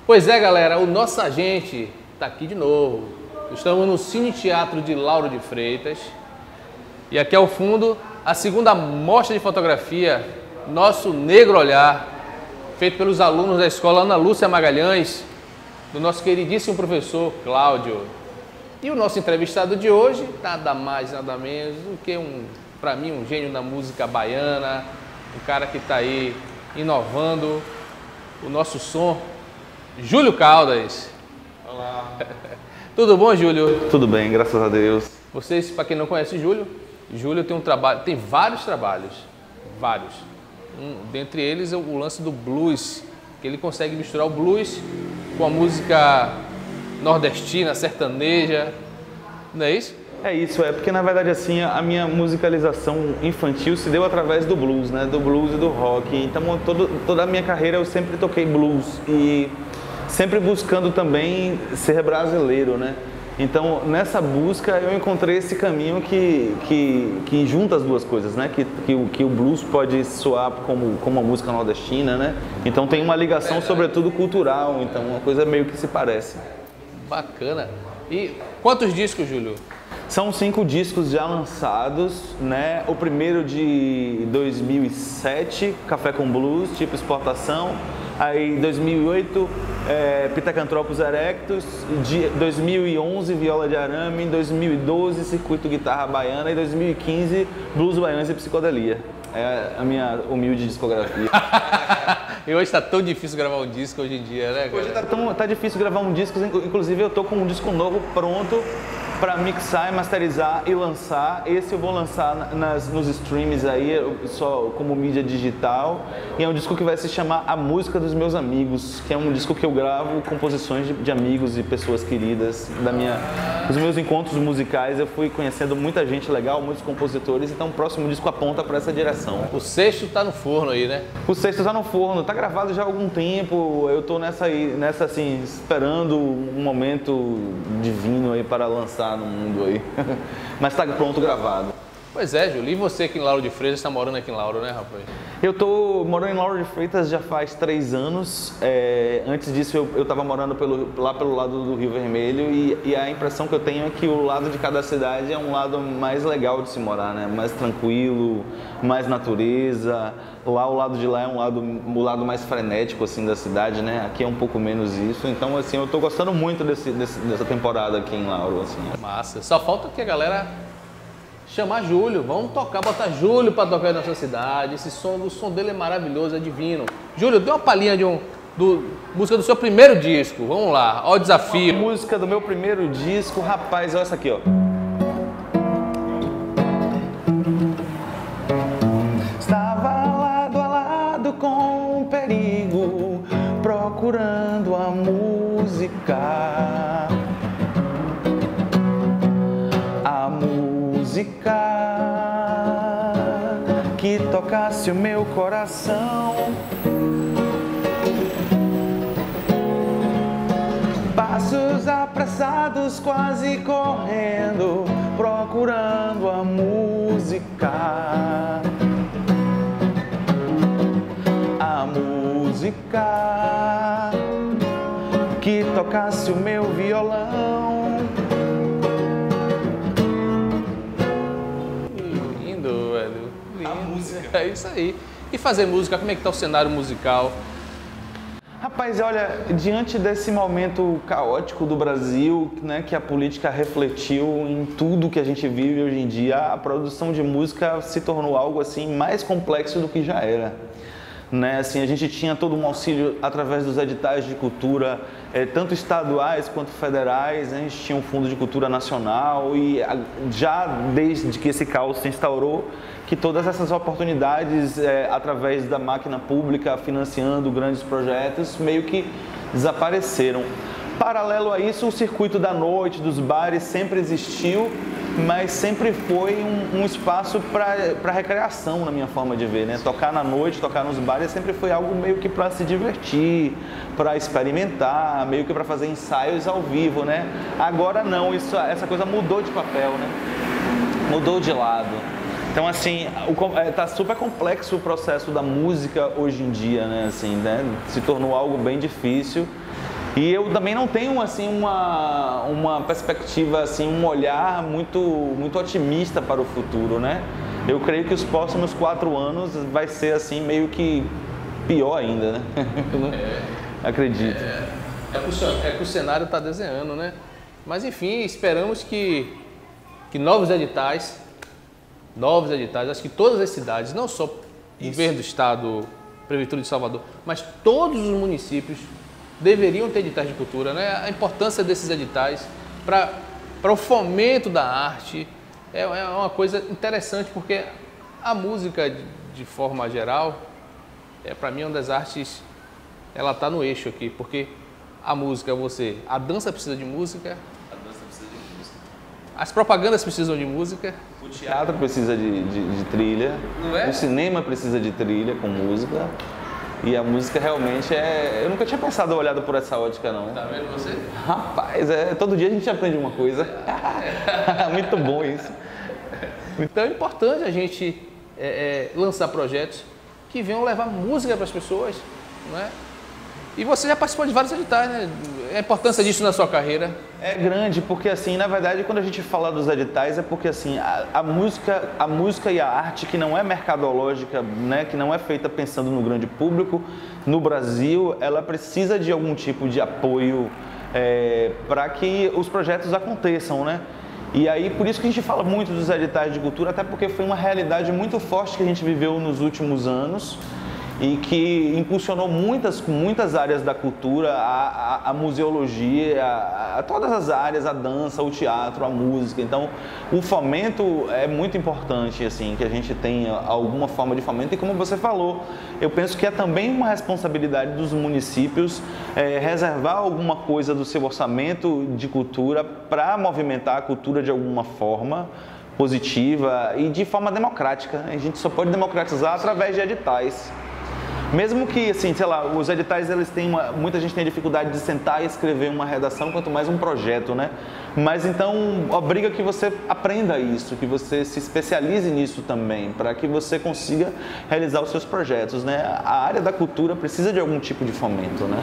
Pois é, galera, o nosso agente está aqui de novo. Estamos no Cine Teatro de Lauro de Freitas. E aqui ao fundo, a segunda mostra de fotografia, Nosso Negro Olhar, feito pelos alunos da escola Ana Lúcia Magalhães, do nosso queridíssimo professor Cláudio. E o nosso entrevistado de hoje, nada mais, nada menos do que para mim, um gênio da música baiana, um cara que está aí inovando o nosso som, Júlio Caldas. Olá. Tudo bom, Júlio? Tudo bem, graças a Deus. Vocês, para quem não conhece Júlio tem vários trabalhos, vários. Dentre eles o lance do blues, que ele consegue misturar o blues com a música nordestina, sertaneja, não é isso? É isso, porque na verdade assim, a minha musicalização infantil se deu através do blues, né? Do blues e do rock. Então toda a minha carreira eu sempre toquei blues e sempre buscando também ser brasileiro, né? Então nessa busca eu encontrei esse caminho que junta as duas coisas, né? Que o blues pode soar como uma música nordestina, né? Então tem uma ligação sobretudo cultural, então uma coisa meio que se parece. Bacana. E quantos discos, Júlio? São 5 discos já lançados, né? O primeiro de 2007, Café com Blues, tipo exportação. Aí 2008, Pitacantropos Erectus. De 2011, Viola de Arame. Em 2012, Circuito Guitarra Baiana. E 2015, Blues Baianos e Psicodelia. É a minha humilde discografia. E hoje está tão difícil gravar um disco hoje em dia, né, cara? Hoje tá difícil gravar um disco, inclusive eu tô com um disco novo pronto para mixar, masterizar e lançar. Esse eu vou lançar nos streams aí, só como mídia digital. E é um disco que vai se chamar A Música dos Meus Amigos, que é um disco que eu gravo composições de amigos e pessoas queridas dos meus encontros musicais. Eu fui conhecendo muita gente legal, muitos compositores, então o próximo disco aponta para essa direção. O sexto tá no forno aí, né? O sexto tá no forno, tá gravado já há algum tempo. Eu tô nessa assim, esperando um momento divino aí para lançar no mundo aí, mas tá pronto, gravado. Pois é, Júlio, e você aqui em Lauro de Freitas, está morando aqui em Lauro, né, rapaz? Eu tô morando em Lauro de Freitas já faz 3 anos, antes disso eu tava morando lá pelo lado do Rio Vermelho e a impressão que eu tenho é que o lado de cada cidade é um lado mais legal de se morar, né, mais tranquilo, mais natureza. Lá o lado de lá é o lado mais frenético assim da cidade, né? Aqui é um pouco menos isso. Então assim, eu tô gostando muito dessa temporada aqui em Lauro, assim. Massa. Só falta que a galera chamar Júlio. Vamos botar Júlio para tocar aí na sua cidade. O som dele é maravilhoso, é divino. Júlio, dê uma palhinha de música do seu primeiro disco. Vamos lá, ó o desafio. A música do meu primeiro disco, rapaz, olha essa aqui, ó. Com perigo, procurando a música que tocasse o meu coração. Passos apressados, quase correndo, procurando a música. Que tocasse o meu violão. Lindo, velho. Lindo. A música. É isso aí. E fazer música, como é que tá o cenário musical? Rapaz, olha, diante desse momento caótico do Brasil, né, que a política refletiu em tudo que a gente vive hoje em dia, a produção de música se tornou algo assim mais complexo do que já era. Né, assim, a gente tinha todo um auxílio através dos editais de cultura, tanto estaduais quanto federais, né, a gente tinha um fundo de cultura nacional e já desde que esse caos se instaurou, que todas essas oportunidades através da máquina pública financiando grandes projetos meio que desapareceram. Paralelo a isso, o circuito da noite, dos bares sempre existiu, mas sempre foi um espaço para recreação, na minha forma de ver, né? Tocar na noite, tocar nos bares sempre foi algo meio que para se divertir, para experimentar, meio que para fazer ensaios ao vivo, né? Agora não, essa coisa mudou de papel, né? Mudou de lado. Então, assim, tá super complexo o processo da música hoje em dia, né? Assim, né? Se tornou algo bem difícil. E eu também não tenho assim uma perspectiva, assim, um olhar muito otimista para o futuro, né? Eu creio que os próximos 4 anos vai ser assim meio que pior ainda, né? Acredito. É que o cenário está desenhando, né? Mas enfim, esperamos que novos editais, acho que todas as cidades, não só o governo do estado, Prefeitura de Salvador, mas todos os municípios deveriam ter editais de cultura, né? A importância desses editais para o fomento da arte é uma coisa interessante, porque a música, de forma geral, para mim, é uma das artes, ela está no eixo aqui, porque a música, a dança precisa de música, as propagandas precisam de música, o teatro precisa de trilha, não é? O cinema precisa de trilha com música. E a música realmente eu nunca tinha pensado olhado por essa ótica, não. Tá vendo você? Rapaz, todo dia a gente aprende uma coisa. Muito bom isso. Então é importante a gente lançar projetos que venham levar música para as pessoas, não é? E você já participou de vários editais, né? A importância disso na sua carreira? É grande, porque assim, na verdade, quando a gente fala dos editais, é porque assim, a música e a arte que não é mercadológica, né, que não é feita pensando no grande público, no Brasil, ela precisa de algum tipo de apoio para que os projetos aconteçam, né? E aí, por isso que a gente fala muito dos editais de cultura, até porque foi uma realidade muito forte que a gente viveu nos últimos anos, e que impulsionou muitas áreas da cultura, a museologia, a todas as áreas, a dança, o teatro, a música. Então, o fomento é muito importante, assim, que a gente tenha alguma forma de fomento. E como você falou, eu penso que é também uma responsabilidade dos municípios reservar alguma coisa do seu orçamento de cultura para movimentar a cultura de alguma forma positiva e de forma democrática. A gente só pode democratizar através de editais. Mesmo que, assim, sei lá, os editais, eles têm muita gente tem dificuldade de sentar e escrever uma redação, quanto mais um projeto, né? Mas então, obriga que você aprenda isso, que você se especialize nisso também, para que você consiga realizar os seus projetos, né? A área da cultura precisa de algum tipo de fomento, né?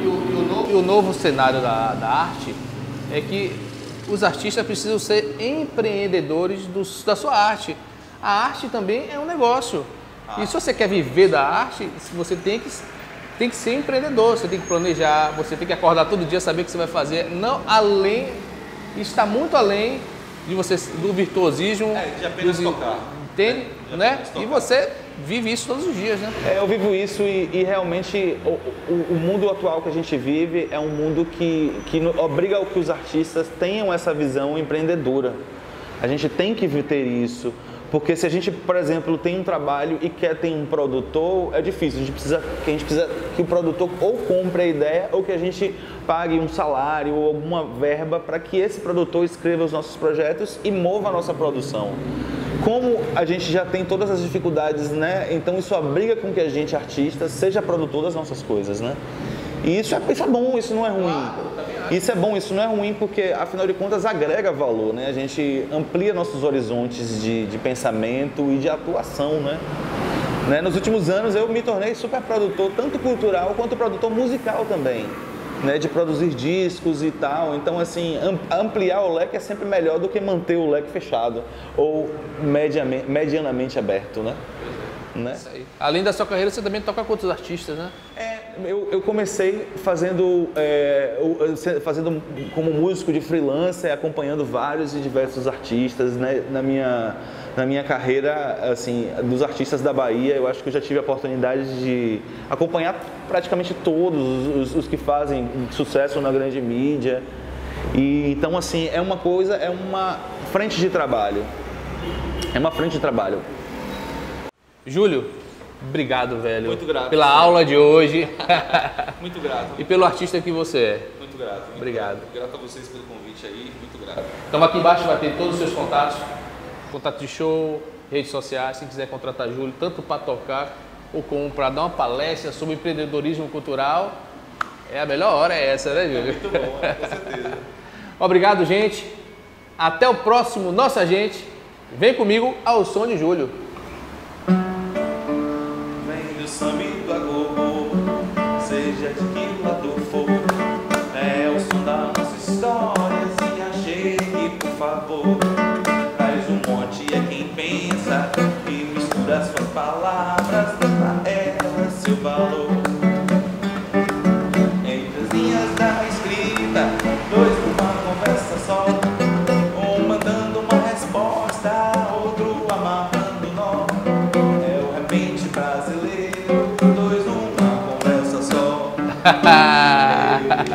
E o novo cenário da arte é que os artistas precisam ser empreendedores da sua arte. A arte também é um negócio. E se você quer viver da arte, você tem que ser empreendedor, você tem que planejar, você tem que acordar todo dia, saber o que você vai fazer. Não além, está muito além de você, do virtuosismo. De apenas tocar. Entende? Né? E você vive isso todos os dias, né? Eu vivo isso e realmente o mundo atual que a gente vive é um mundo que obriga que os artistas tenham essa visão empreendedora. A gente tem que ter isso. Porque se a gente, por exemplo, tem um trabalho e quer ter um produtor, é difícil. A gente precisa que o produtor ou compre a ideia ou que a gente pague um salário ou alguma verba para que esse produtor escreva os nossos projetos e mova a nossa produção. Como a gente já tem todas as dificuldades, né? Então isso obriga com que a gente, artista, seja produtor das nossas coisas, né? E isso é bom, isso não é ruim. Isso é bom, isso não é ruim porque, afinal de contas, agrega valor, né? A gente amplia nossos horizontes de pensamento e de atuação, né? Nos últimos anos eu me tornei super produtor, tanto cultural quanto produtor musical também, né? De produzir discos e tal. Então, assim, ampliar o leque é sempre melhor do que manter o leque fechado ou medianamente aberto, né? Isso aí. Além da sua carreira, você também toca com outros artistas, né? Eu comecei fazendo como músico de freelancer, acompanhando vários e diversos artistas, né? Na minha carreira, assim, dos artistas da Bahia, eu acho que eu já tive a oportunidade de acompanhar praticamente todos os que fazem sucesso na grande mídia. E então, assim, é uma frente de trabalho. É uma frente de trabalho. Júlio, obrigado, velho. Muito grato. Pela aula de hoje. Muito grato. E pelo artista que você é. Muito grato. Obrigado. Grato a vocês pelo convite aí. Muito grato. Então aqui embaixo vai ter todos os seus contatos. Contato de show, redes sociais. Se quiser contratar Júlio, tanto para tocar ou como para dar uma palestra sobre empreendedorismo cultural, a melhor hora é essa, né, Júlio? Muito bom, com certeza. Obrigado, gente. Até o próximo Nossa Gente. Vem comigo ao som de Júlio. Vem do samba e do agogô, seja de que lado for. contar nossas histórias e achei que, por favor, traz um monte é quem pensa e mistura suas palavras, dando a elas seu valor. Entre as linhas da escrita, dois numa conversa só, um mandando uma resposta, outro amarrando nó. É o repente brasileiro, dois numa conversa só.